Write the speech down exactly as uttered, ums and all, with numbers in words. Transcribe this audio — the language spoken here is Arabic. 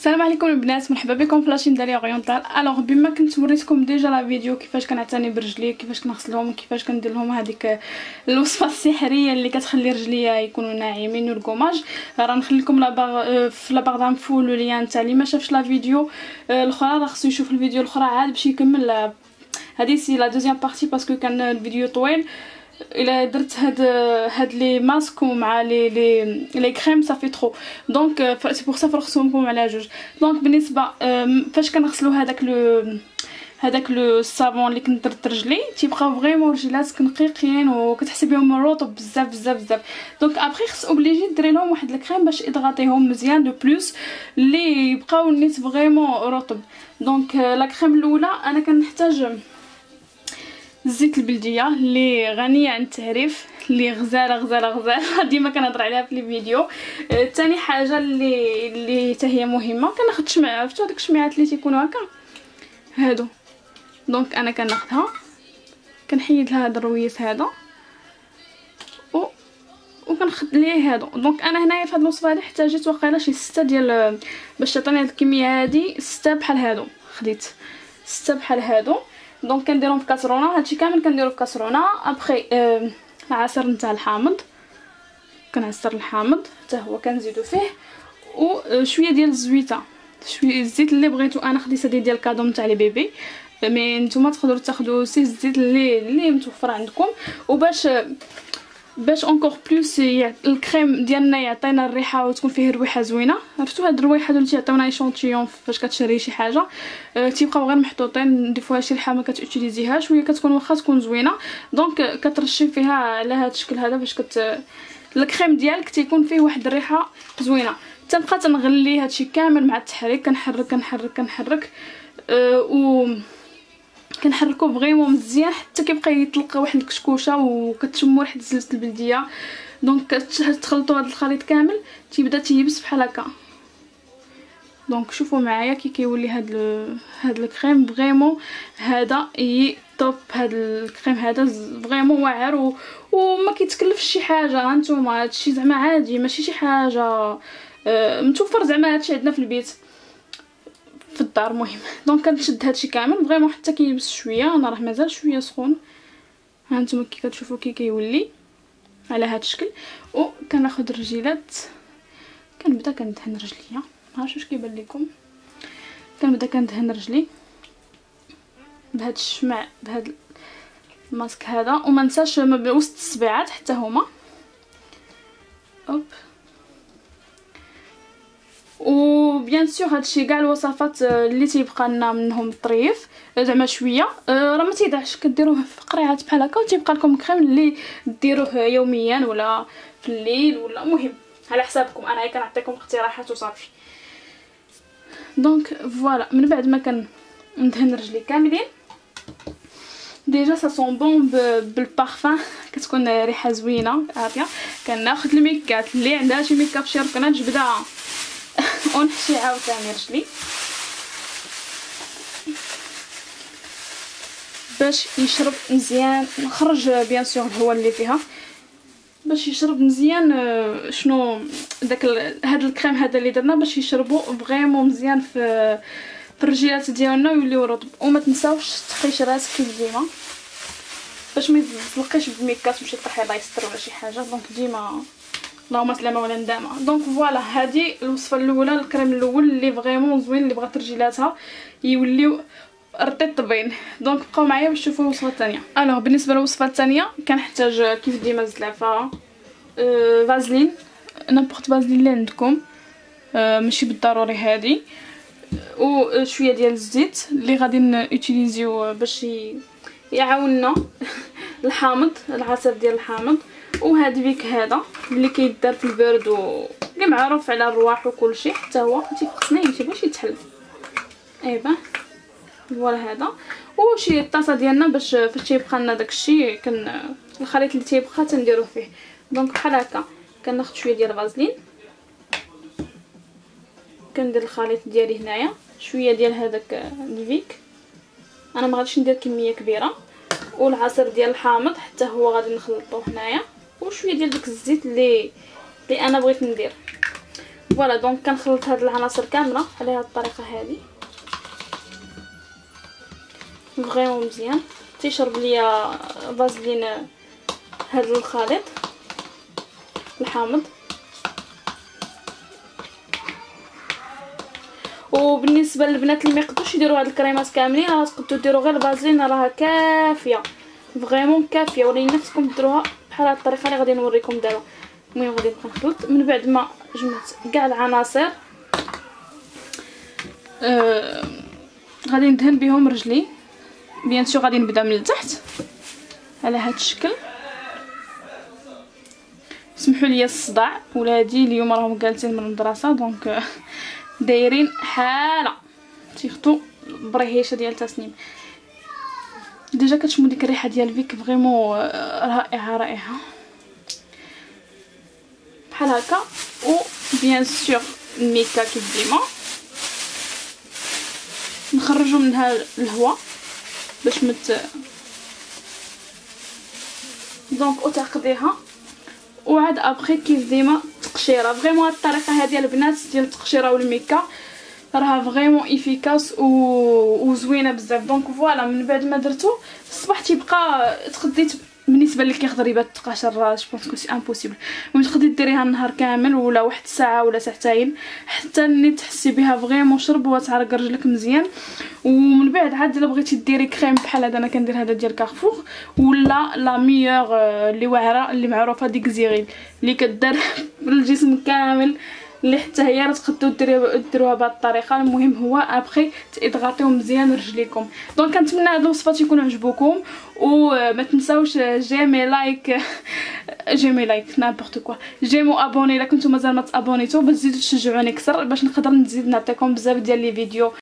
السلام عليكم البنات، مرحبا بكم في لاشين داليا اورينتال. الوغ بما كنت وريتكم ديجا لا فيديو كيفاش كنعتني برجلي، كيفاش كنغسلهم وكيفاش كندير لهم هذيك الوصفه السحريه اللي كتخلي رجليا يكونوا ناعمين والكوماج. راه نخلي لكم لا باغ في لا باغ دانفو لو لين تاع اللي ما شافش لا فيديو الاخرى، راه خصو يشوف الفيديو الاخرى عاد باش يكمل. هذه سي لا دوزيام بارتي باسكو كان الفيديو طويل. الا درت هاد هاد لي ماسك مع لي لي لي كريم صافي ترو، دونك سي بور سا فرخصهم على جوج. دونك بالنسبه فاش كنغسلوا هذاك لو هذاك لو الصابون اللي كنت درت رجلي تيبقاو فريمون رجلات نقيقين وكتحسي بهم رطب بزاف بزاف بزاف. دونك ابري خص اوبليجي ديري لهم واحد الكريم باش اضغطيهم مزيان دو بلوس اللي يبقاو النيت فريمون رطب. دونك لا كريم الاولى انا كنحتاج الزيت البلديه اللي غنيه عن التعريف، اللي غزاله غزاله غزاله ديما كنهضر عليها في لي فيديو. ثاني حاجه اللي اللي حتى هي مهمه، كناخذ شمع. عرفتوا هذوك الشمعات اللي تيكونوا هكا هادو، دونك انا كناخذها كنحيد لها هذا الرويس هذا و وكنخد ليه هادو. دونك انا هنايا في هذه الوصفه هذه احتاجيت واقيلا شي ستة ديال باش تعطيني هذه الكميه هذه، ستة بحال هادو، خديت ستة بحال هادو. دونك كنديرهم في كاسرونه، هادشي كامل كنديرو في كاسرونه. ابخي آه عصير نتاع الحامض، كنعصر الحامض حتى هو كنزيدو فيه، وشويه ديال الزويته، شويه الزيت اللي بغيتو. انا خديت هذه ديال كادو نتاع لي بيبي، مي نتوما تقدروا تاخذوا سي الزيت اللي اللي متوفر عندكم. وباش باش اونكور بلوس الكريم ديالنا يعطينا الريحه وتكون فيه ريحه زوينه. عرفتوا هاد الريحه اللي تيعطيونا ايشونتيون فاش كتشري شي حاجه أه تيبقاو غير محطوطين، دي فوا شي ريحه ما كتوتيليزيهاش وهي كتكون واخا تكون زوينه. دونك كترشي فيها على هاد الشكل هذا باش كت الكريم ديالك تيكون فيه واحد الريحه زوينه. تنبقى تنغلي هادشي كامل مع التحريك، كنحرك كنحرك كنحرك أه و كنحركو فريمون مزيان حتى كيبقى يطلق واحد الكشكوشه وكتشمو ريحه الزلت البلديه. دونك كتخلطوا هذا الخليط كامل تيبدا تيبس بحال هكا. دونك شوفوا معايا كي كيولي هاد ال... هاد الكريم فريمون هذا اي توب. هاد الكريم هذا فريمون واعر و... وما كيتكلفش شي حاجه. هانتوما هادشي زعما عادي، ماشي شي حاجه أه متوفر زعما هادشي عندنا في البيت في الدار. مهم دونك كنشد هادشي كامل فريمون حتى كيلبس شويه. انا راه مازال شويه سخون، ها نتوما كي كتشوفوا كي كيولي على هاد الشكل. وكناخذ الرجيلات كنبدا كندهن رجليا، ما عرفتش واش كيبان لكم. كنبدا كندهن رجلي بهاد الشمع بهاد الماسك هذا، وما نساش وسط الصبيعات حتى هما. اوب و بيان سور هادشي كاع الوصفات اللي تيبقى لنا منهم الطريف زعما شويه راه ما تيضيعش، كديروه في قريعات بحال هكا وتيبقى لكم كريم اللي ديروه يوميا ولا في الليل ولا مهم على حسابكم. انا كنعطيكم اقتراحات وصافي. دونك فوالا من بعد ما كندهن رجلي كاملين ديجا سا سون بون بالبارفان، كتكون ريحه زوينه عافيه. كناخذ الميكات اللي عندها شي ميكاب شي ركنه نجبدها ونحشي عاوتاني رجلي باش يشرب مزيان. نخرج بيان سور الهواء اللي فيها باش يشرب مزيان. شنو داك هذا الكريم هذا اللي درنا باش يشربوا فريمون مزيان في في الرجيلات ديالنا ويوليو رطب. وما تنساوش تخيش راسك كيف ديما باش ما تلقيش بميكات تمشي طيحي الله يستر ولا شي حاجه. دونك ديما اللهم سلامه ولا ندامه. دونك فوالا هذه الوصفه الاولى، الكريم الاول اللي فريمون زوين اللي بغات رجيلاتها يوليو رطبين. دونك بقاو معايا باش تشوفوا الوصفه الثانيه. الوغ بالنسبه للوصفه الثانيه كنحتاج كيف ديما الزلافه، أه فازلين، نابورت فازلين اللي عندكم، أه ماشي بالضروري هذه، وشويه ديال الزيت اللي غادي نوتيليزيو باش يعاوننا الحامض، العصير ديال الحامض. وهذا بيك هذا اللي كيدار في البرد واللي معروف على الرواح وكل شيء، حتى هو تيفقسني ما تيبغيش يتحل. ايوا فوالا هذا. وشي الطاسه ديالنا باش فاش تيبقى لنا داكشي كن الخليط اللي تيبقى تنديرو فيه. دونك بحال هكا كناخذ شويه ديال فازلين، كندير الخليط ديالي هنايا، شويه ديال هذاك الفيك، انا ما غاديش ندير كميه كبيره، والعصير ديال الحامض حتى هو غادي نخلطوه هنايا، وشويه ديال داك الزيت اللي اللي انا بغيت ندير. فوالا دونك كنخلط هاد العناصر كامله على هاد الطريقه هذه فريمون مزيان. تيشرب ليا فازلين هاد الخليط الحامض. وبالنسبه للبنات اللي ما يقدروش يديروا هاد الكريمات كاملين راه تقدروا ديروا غير الفازلين راها كافيه فريمون كافيه، ولكن خصكم ديروها بحال هاد الطريقه اللي غادي نوريكم دابا. المهم غادي نبقى نخلط من بعد ما جمعت كاع العناصر. آه غادي ندهن بهم رجلي بيان سور. غادي نبدا من التحت على هاد الشكل. سمحوا لي الصداع، ولادي اليوم راهم جالسين من المدرسه دونك دايرين حاله تيختو بريهيشه ديال تسنيم. ديجا كتشمو ديك الريحه ديال فيك فريمون رائعه رائعه بحال هكا. و بيان سور الميكا كيف ديما نخرجوا منها الهواء باش مت دونك وتاخديها. وعاد ابخي كيف ديما تقشيره. فريمون هاد الطريقه هذه البنات ديال التقشيره والميكا راها فريمون افيكاس و... وزوينه بزاف. دونك فوالا من بعد ما درتو الصباح تيبقى تخديت. بالنسبه اللي كيقدر يبات تقاشر جو بونس سي امبوسيبل. ملي تقدري ديريها النهار كامل ولا واحد الساعه ولا ساعتين حتى اللي تحسي بها فريمون شرب وتعرق رجلك مزيان. ومن بعد عاد الا بغيتي ديري كريم بحال هذا انا كندير هذا ديال كارفور ولا لا ميور اللي واعره اللي معروفه ديك زيغيل اللي كدار بالجسم كامل اللي حتى هي راه تقدروا ديروها ديروها بهذه الطريقه. المهم هو ابخي تضغطيو مزيان رجليكم. دونك كنتمنى هاد الوصفات يكونوا عجبوكم وما تنساوش جيمي لايك جيمي لايك نابورت كوا جيمو ابوني الا كنتو مازال ما تابونيتو باش تزيدوا تشجعوني اكثر باش نقدر نزيد نعطيكم بزاف ديال لي فيديو